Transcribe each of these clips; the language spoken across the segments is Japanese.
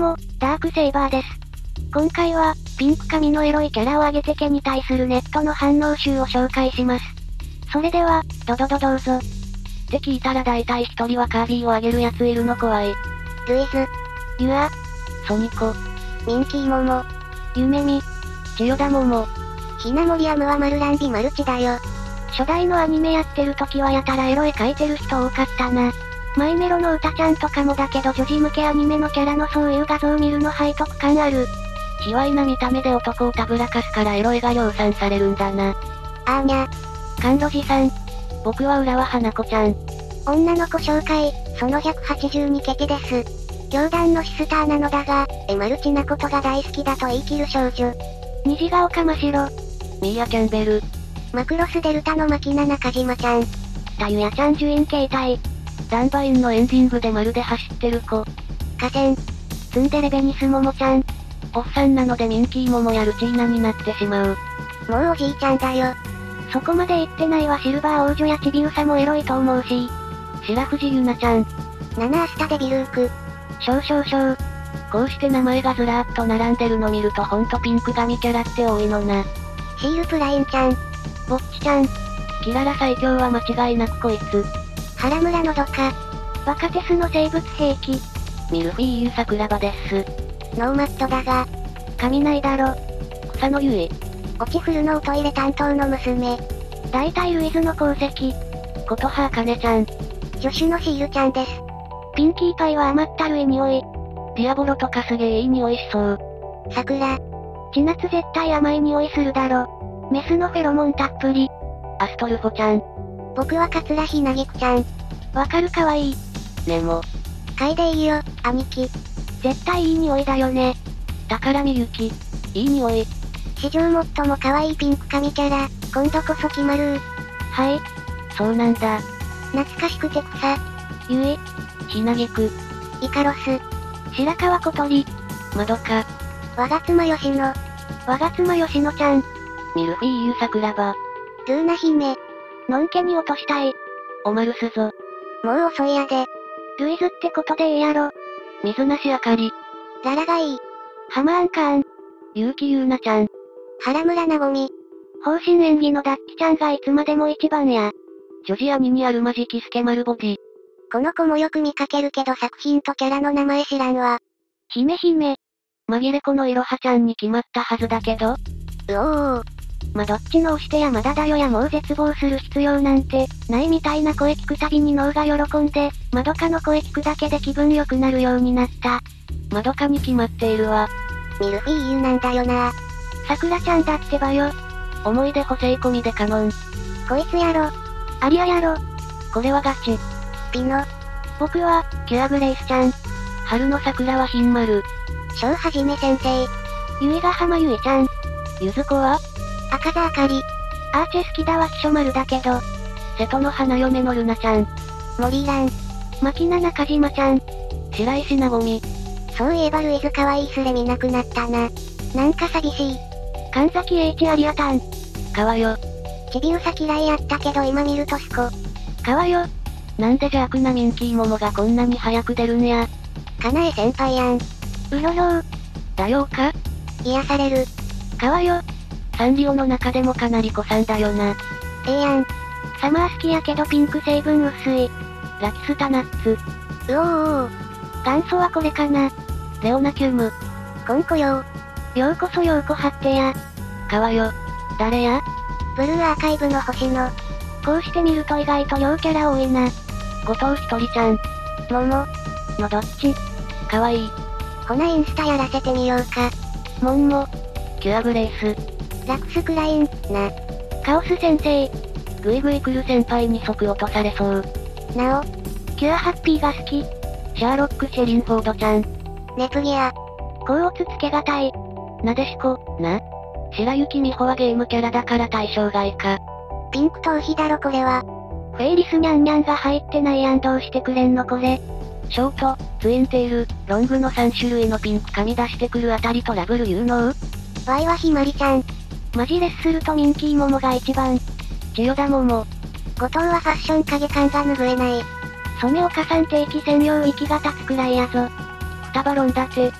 も、ダークセイバーです。今回は、ピンク髪のエロいキャラを挙げて家に対するネットの反応集を紹介します。それでは、どうぞ。って聞いたら大体一人はカービィをあげるやついるの怖い。 ルイズ、 ユア、 ソニコ、ミンキーモモ、 ユメミ、千代田モモ。 ひなもりアムはマルランビマルチだよ。 初代のアニメやってる時はやたらエロい描いてる人多かったな。マイメロの歌ちゃんとかもだけど女児向けアニメのキャラのそういう画像見るの背徳感ある。 卑猥な見た目で男をたぶらかすからエロいが量産されるんだな。 あーにゃ。甘露寺さん。 僕は浦和花子ちゃん。 女の子紹介、その182ケテです。教団のシスターなのだが、マルチなことが大好きだと言い切る少女。虹ヶ丘真白。 ミーヤ・キャンベル。 マクロスデルタの牧菜中島ちゃん。たゆやちゃん受院形態。 ダンバインのエンディングでまるで走ってる子。 河川。ツンデレベニスモモちゃん。 おっさんなのでミンキーモモやルチーナになってしまう。 もうおじいちゃんだよ。そこまで言ってないわ。シルバー王女やチビウサもエロいと思うし。 白藤ゆなちゃん。 ナナアスタデビルーク。 こうして名前がずらーっと並んでるの見るとほんとピンク髪キャラって多いのな。 シールプラインちゃん。ぼっちちゃん。 キララ最強は間違いなくこいつ。 原村のどか。バカテスの生物兵器。 ミルフィーユ桜庭です。 ノーマットだが。髪ないだろ。 草のゆい。 落ちフルのおトイレ担当の娘。大体ルイズの功績。 ことはあかねちゃん。 助手のシールちゃんです。ピンキーパイは甘ったるい匂い。 ディアボロとかすげえいい匂いしそう。 桜。千夏絶対甘い匂いするだろ。メスのフェロモンたっぷり。 アストルフォちゃん。 僕は桂ひなぎくちゃん。わかるかわいい。 ネモ。 嗅いでいいよ、兄貴。絶対いい匂いだよね。 宝みゆき。いい匂い。 史上最も可愛いピンク髪キャラ、今度こそ決まる。 はい。そうなんだ。 懐かしくて草。ゆい。 ひなぎく。 イカロス。白川小鳥。 まどか。 我が妻吉野。我が妻吉野ちゃん。 ミルフィーユ桜庭。 ルーナ姫。のんけに落としたい。 おまるすぞ。 もう遅いやで。ルイズってことでいいやろ。 水なしあかり。 ララがいい。ハマーンカーン。 結城ゆうなちゃん。 原村なごみ。方針演技のダッチちゃんがいつまでも一番や。 ジョジアニにあるマジキスケマルボディ。 この子もよく見かけるけど作品とキャラの名前知らんわ。姫。 紛れ子のいろはちゃんに決まったはずだけど。 まどっちの押してやまだだよやもう絶望する必要なんて、ないみたいな声聞くたびに脳が喜んで、まどかの声聞くだけで気分良くなるようになった。 まどかに決まっているわ。 ミルフィーユなんだよな。さくらちゃんだってばよ。 思い出補正込みでカノン。 こいつやろ。アリアやろ。 これはガチ。 ピノ。僕は、キュアグレイスちゃん。 春の桜はひんまる。 翔はじめ先生。ゆいが浜ゆいちゃん。 ゆずこは赤座あかり。アーチェ好きだわきしょ丸だけど。 瀬戸の花嫁のルナちゃん。 モリーラン。牧菜中島ちゃん。 白石なごみ。 そういえばルイズ可愛いすれ見なくなったな。なんか寂しい。神崎 H アリアタン。 かわよ。 ちびうさ嫌いやったけど今見るとすこ。かわよ。 なんで邪悪なミンキーモモがこんなに早く出るんや。 かなえ先輩やん。うひょひょだよーか癒される。かわよ。 サンリオの中でもかなり子さんだよな。 やん。サマー好きやけどピンク成分薄い。 ラキスタナッツ。 元祖はこれかな。 レオナキューム。 コンコようこそようこはってや。 かわよ。誰やブルーアーカイブの星野。こうして見ると意外と両キャラ多いな。 後藤ひとりちゃん。 もも。のどっちかわいい。 ほなインスタやらせてみようか。 モンモ。キュアグレイス。 ラクスクライン、な。カオス先生。 グイグイ来る先輩に即落とされそう。 なお。キュアハッピーが好き。 シャーロック・シェリンフォードちゃん。 ネプギア。甲乙つけがたい。 なでしこ、な。白雪美穂はゲームキャラだから対象外か。 ピンク頭皮だろこれは。フェイリスニャンニャンが入ってないやんどうしてくれんのこれ。 ショート、ツインテール、ロングの3種類のピンク髪出してくるあたりトラブル有能？ ワイはひまりちゃん。マジレスするとミンキーモモが一番。 千代田モモ。 後藤はファッション影感が拭えない。染岡さん定期専用息が立つくらいやぞ。 双バロンだて。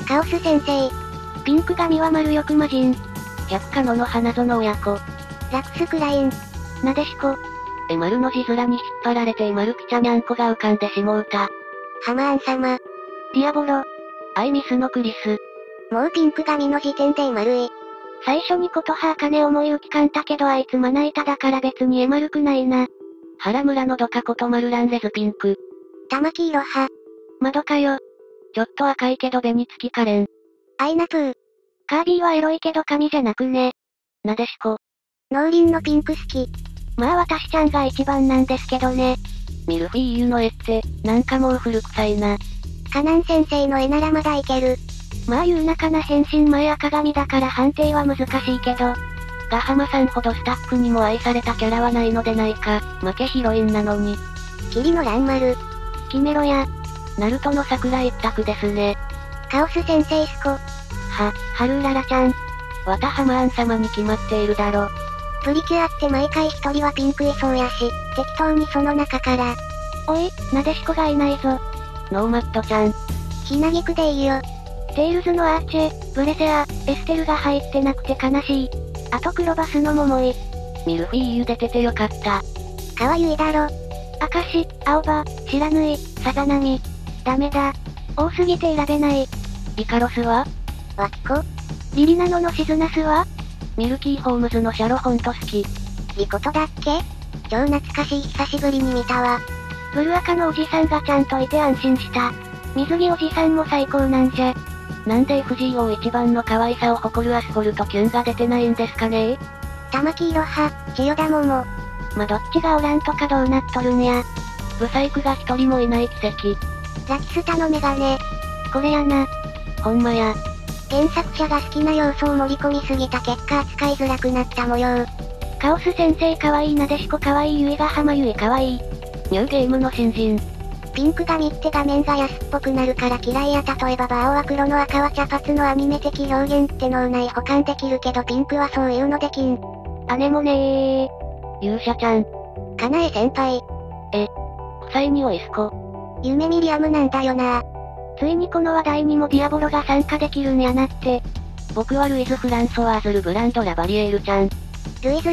カオス先生。 ピンク髪は丸翼魔人。百花野の花園親子。 ラクスクライン。 なでしこ。丸の字面に引っ張られて丸くちゃにゃんこが浮かんでしもうた。 ハマーン様。 ディアボロ。アイミスのクリス。 もうピンク髪の時点で丸い。 最初にことは茜思い浮かんだけどあいつまな板だから別に丸くないな。原村のドカこと丸ランレズピンク。 玉木いろは。 まどかよ。ちょっと赤いけど紅付きカレン。 アイナプー。 カービィはエロいけど髪じゃなくね。なでしこ。 農林のピンク好き。 まあ私ちゃんが一番なんですけどね。ミルフィーユの絵って、なんかもう古臭いな。 カナン先生の絵ならまだいける。 まあ言うなかな変身前赤髪だから判定は難しいけど。ガハマさんほどスタッフにも愛されたキャラはないのでないか。負けヒロインなのに。 霧の蘭丸。 キメロや。ナルトの桜一択ですね。 カオス先生スコ。 ハルーララちゃん。わたハマーン様に決まっているだろ。 プリキュアって毎回一人はピンクいそうやし、適当にその中から。 おい、なでしこがいないぞ。ノーマットちゃん。 ひなぎくでいいよ。 テイルズのアーチェ、ブレセア、エステルが入ってなくて悲しい。あとクロバスの桃井。ミルフィーユ出ててよかった。 かわゆいだろ。 明石、青葉、白縫い、さざ波。ダメだ。多すぎて選べない。イカロスはワッコ。 リリナノのシズナスはミルキーホームズのシャロほんと好き。 リコトだっけ？超懐かしい久しぶりに見たわ。 ブルアカのおじさんがちゃんといて安心した。水着おじさんも最高なんじゃ。なんで FGO 一番の可愛さを誇るアスフォルトキュンが出てないんですかね。 玉木いろは、千代田桃。 まどっちがおらんとかどうなっとるんや。ブサイクが一人もいない奇跡。 ラキスタのメガネ。 これやな。ほんまや。 原作者が好きな要素を盛り込みすぎた結果扱いづらくなった模様。 カオス先生かわいいなでしこかわいいゆいが浜ゆいかわいい。ニューゲームの新人。 ピンク髪って画面が安っぽくなるから嫌いや。例えば青は黒の赤は茶髪のアニメ的表現って脳内保管できるけどピンクはそういうのできん。 姉もねー。勇者ちゃん。 かなえ先輩。 臭い匂いすこ。 夢ミリアムなんだよな。 ついにこの話題にもディアボロが参加できるんやなって。僕はルイズ・フランソワーズ・ル・ブランド・ラバリエールちゃん。 ルイズ。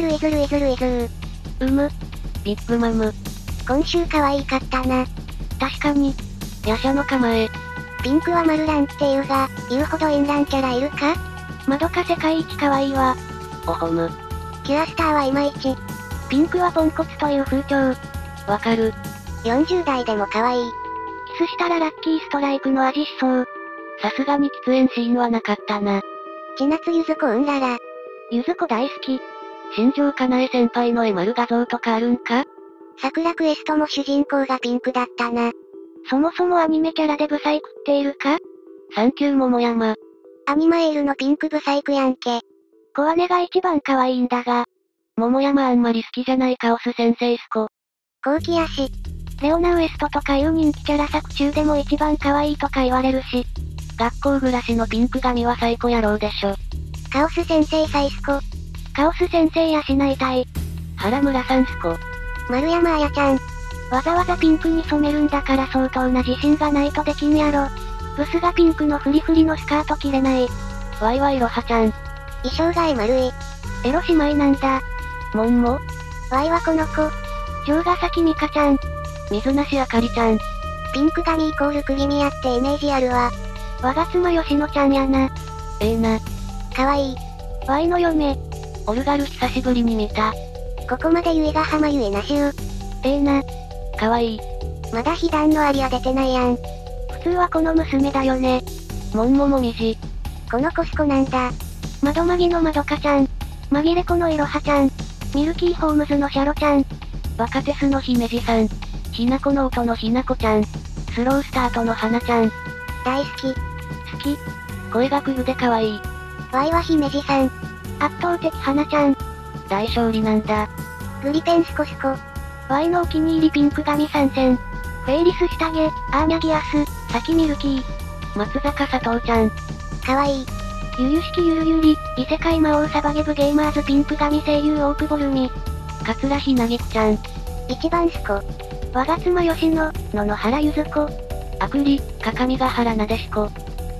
ビッグマム。 今週可愛かったな。 確かに。夜叉の構え。 ピンクは丸ランって言うが、言うほどインランキャラいるか？ まどか世界一可愛いわ。 おほむ。キュアスターはいまいち。 ピンクはポンコツという風潮。わかる。 40代でも可愛い。 キスしたらラッキーストライクの味しそう。さすがに喫煙シーンはなかったな。 千夏ゆず子うんらら。 ゆず子大好き。新庄かなえ先輩の絵丸画像とかあるんか？ 桜クエストも主人公がピンクだったな。 そもそもアニメキャラでブサイクっているか？サンキュー桃山。 アニマエールのピンクブサイクやんけ。 小姉が一番可愛いんだが。桃山あんまり好きじゃないカオス先生すこ。 後期やし。 レオナウエストとかいう人気キャラ作中でも一番可愛いとか言われるし。学校暮らしのピンク髪は最高野郎でしょ。 カオス先生サイスコ。 カオス先生養いたい。原村さんすこ。 丸山あやちゃん。 わざわざピンクに染めるんだから相当な自信がないとできんやろ。ブスがピンクのフリフリのスカート着れない。ワイワイロハちゃん。 衣装が丸い。 エロ姉妹なんだ。モンモ。 ワイはこの子。 城ヶ崎美香ちゃん。水梨あかりちゃん。 ピンク髪イコールクリミアってイメージあるわ。 我が妻吉野ちゃんやな。な。 かわいい。 ワイの嫁。オルガル久しぶりに見た。 ここまでゆいが浜ゆいなしゅう。 な。かわいい。 まだ被弾のアリア出てないやん。 普通はこの娘だよね。モンモもみじ。 このコスコなんだ。 窓マギのまどかちゃん。紛れ子のいろはちゃん。ミルキーホームズのシャロちゃん。バカテスの姫路さん。ひなこの音のひなこちゃん。スロースタートの花ちゃん。 大好き。 好き。声がクールで可愛い。 ワイは姫路さん。 圧倒的花ちゃん。大勝利なんだ。 グリペンスコスコ。 ワイのお気に入りピンク髪参戦。フェイリス下着、アーニャギアス、サキミルキー。松坂佐藤ちゃん。 かわいい。 ゆゆしきゆるゆり、異世界魔王サバゲブゲーマーズピンク髪声優大久保ルミ。桂ひなぎくちゃん。 一番スコ。 我が妻吉野、野々原ゆず子。あくり、かかみが原なでしこ。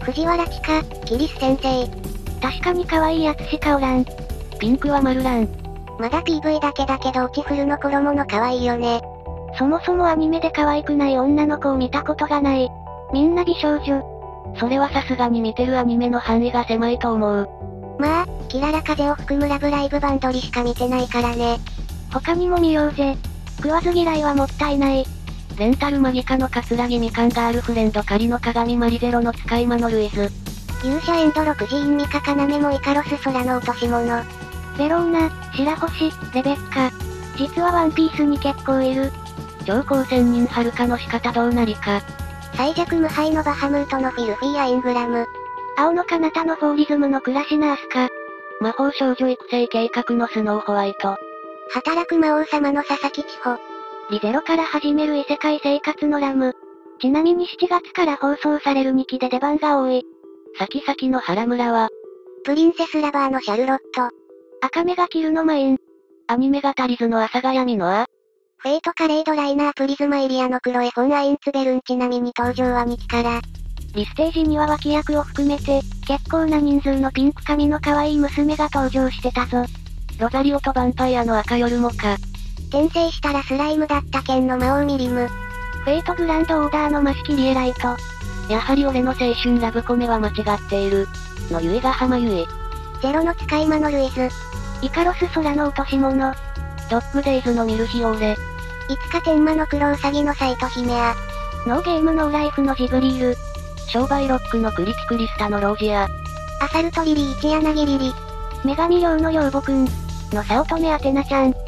藤原千佳、キリス先生。 確かに可愛いやつしかおらん。 ピンクはマルラン。まだ PV だけだけどオチフルの頃もの可愛いよね。 そもそもアニメで可愛くない女の子を見たことがない。みんな美少女。 それはさすがに見てるアニメの範囲が狭いと思う。 まあ、キララ風を含むラブライブバンドリしか見てないからね。他にも見ようぜ。食わず嫌いはもったいない。 レンタルマギカの桂木みかんガールフレンド仮の鏡マリゼロの使い魔のルイズ。 勇者エンド6寺院ミカカナメもイカロス空の落とし物。ベローナ、白星、レベッカ。実はワンピースに結構いる。 超高専人はるかの仕方どうなりか。 最弱無敗のバハムートのフィルフィーアイングラム。青の彼方のフォーリズムのクラシナースカ。 魔法少女育成計画のスノーホワイト。 働く魔王様の佐々木千穂。リゼロから始める異世界生活のラム。ちなみに7月から放送される2期で出番が多い。 先々の原村は、 プリンセスラバーのシャルロット。赤目がキルのマイン。 アニメが足りずの阿佐ヶ谷ミノア。 フェイトカレードライナープリズマイリアのクロエフォンアインツベルンちなみに登場は2期から。リステージには脇役を含めて、結構な人数のピンク髪の可愛い娘が登場してたぞ。 ロザリオとヴァンパイアの赤夜もか。 転生したらスライムだった剣の魔王ミリム。フェイトグランドオーダーのマシキリエライト。 やはり俺の青春ラブコメは間違っている。のゆいが浜ゆい。 ゼロの使い魔のルイズ。イカロス空の落とし物。 ドッグデイズのミルヒオーレ。 いつか天魔の黒ウサギのサイトヒメア。ノーゲームノーライフのジブリール。 商売ロックのクリティクリスタのロージア。 アサルトリリー一柳リリ。女神寮の養母くん。の早乙女アテナちゃん。